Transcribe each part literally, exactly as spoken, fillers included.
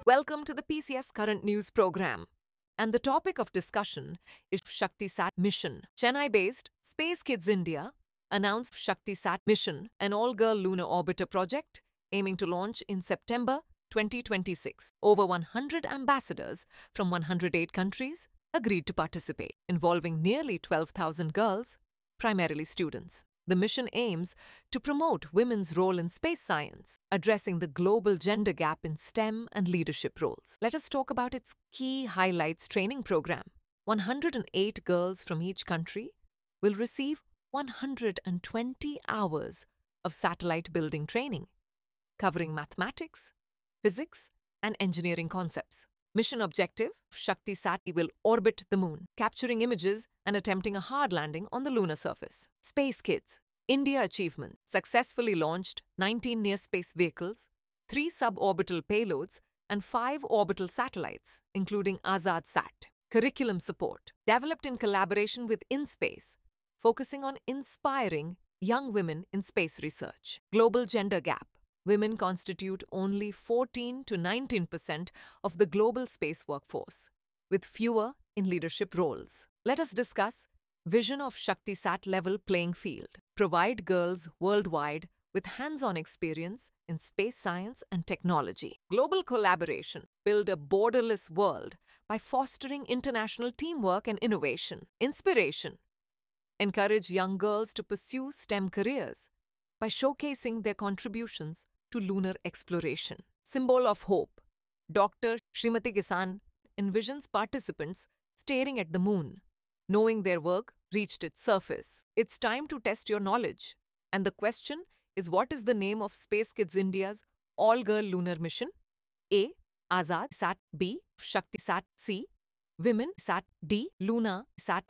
Welcome to the P C S Current News program. And the topic of discussion is ShaktiSat mission. Chennai-based Space Kids India announced ShaktiSat mission, an all-girl lunar orbiter project aiming to launch in September twenty twenty-six. Over one hundred ambassadors from one hundred eight countries agreed to participate, involving nearly twelve thousand girls, primarily students. The mission aims to promote women's role in space science, addressing the global gender gap in STEM and leadership roles. Let us talk about its key highlights training program. one hundred eight girls from each country will receive one hundred twenty hours of satellite building training, covering mathematics, physics, and engineering concepts. Mission objective: ShaktiSat will orbit the moon, capturing images and attempting a hard landing on the lunar surface. Space Kids India achievement: successfully launched nineteen near-space vehicles, three suborbital payloads, and five orbital satellites, including AzadSat. Curriculum support: developed in collaboration with InSpace, focusing on inspiring young women in space research. Global gender gap: women constitute only fourteen to nineteen percent of the global space workforce, with fewer in leadership roles. Let us discuss vision of ShaktiSat level playing field. Provide girls worldwide with hands-on experience in space science and technology. Global collaboration: build a borderless world by fostering international teamwork and innovation. Inspiration: encourage young girls to pursue STEM careers by showcasing their contributions to lunar exploration. Symbol of hope: Doctor Srimati Kisan envisions participants staring at the moon, knowing their work reached its surface. It's time to test your knowledge. And the question is, what is the name of Space Kids India's all-girl lunar mission? A. Azad Sat. B. ShaktiSat. C. Women Sat. D. Luna Sat.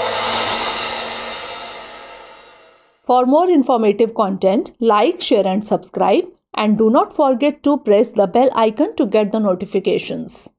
For more informative content, like, share and subscribe, and do not forget to press the bell icon to get the notifications.